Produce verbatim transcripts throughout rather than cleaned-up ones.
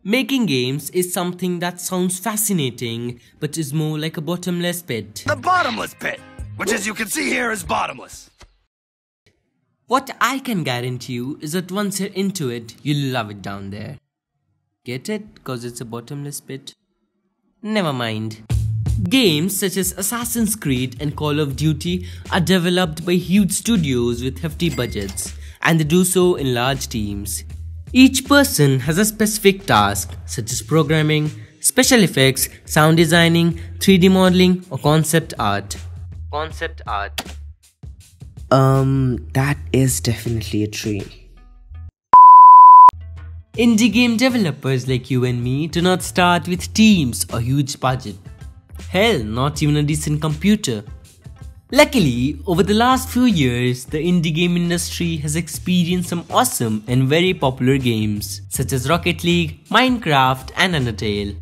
Making games is something that sounds fascinating, but is more like a bottomless pit. The bottomless pit, which as you can see here is bottomless. What I can guarantee you is that once you're into it, you'll love it down there. Get it? Cause it's a bottomless pit? Never mind. Games such as Assassin's Creed and Call of Duty are developed by huge studios with hefty budgets, and they do so in large teams. Each person has a specific task, such as programming, special effects, sound designing, three D modeling, or concept art. Concept art. Um, that is definitely a tree. Indie game developers like you and me do not start with teams or huge budget. Hell, not even a decent computer. Luckily, over the last few years, the indie game industry has experienced some awesome and very popular games, such as Rocket League, Minecraft, and Undertale.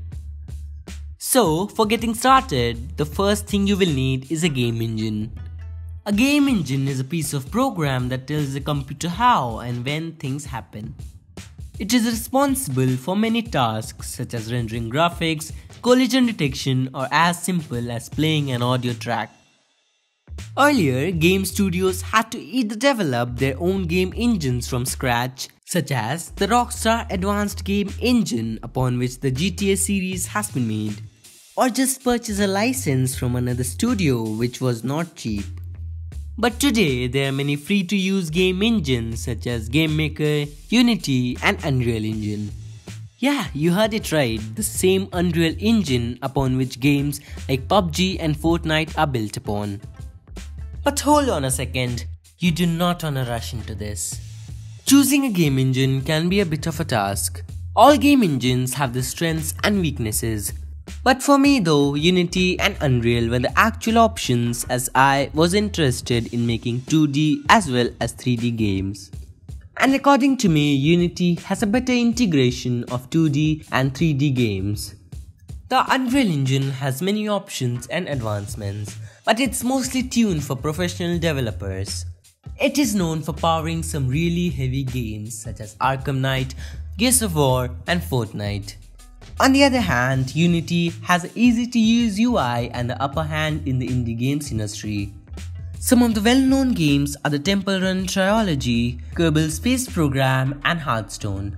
So, for getting started, the first thing you will need is a game engine. A game engine is a piece of program that tells the computer how and when things happen. It is responsible for many tasks such as rendering graphics, collision detection, or as simple as playing an audio track. Earlier, game studios had to either develop their own game engines from scratch, such as the Rockstar Advanced Game Engine upon which the G T A series has been made, or just purchase a license from another studio, which was not cheap. But today, there are many free-to-use game engines such as GameMaker, Unity, and Unreal Engine. Yeah, you heard it right, the same Unreal Engine upon which games like P U B G and Fortnite are built upon. But hold on a second, you do not want to rush into this. Choosing a game engine can be a bit of a task. All game engines have their strengths and weaknesses. But for me though, Unity and Unreal were the actual options as I was interested in making two D as well as three D games. And according to me, Unity has a better integration of two D and three D games. The Unreal Engine has many options and advancements, but it's mostly tuned for professional developers. It is known for powering some really heavy games such as Arkham Knight, Gears of War, and Fortnite. On the other hand, Unity has an easy to use U I and the upper hand in the indie games industry. Some of the well-known games are the Temple Run Trilogy, Kerbal Space Program, and Hearthstone.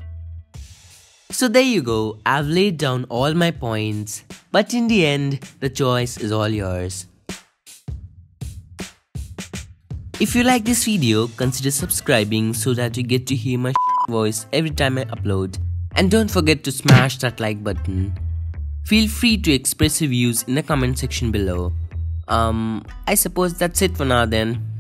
So there you go, I've laid down all my points, but in the end, the choice is all yours. If you like this video, consider subscribing so that you get to hear my voice every time I upload. And don't forget to smash that like button. Feel free to express your views in the comment section below. Um, I suppose that's it for now then.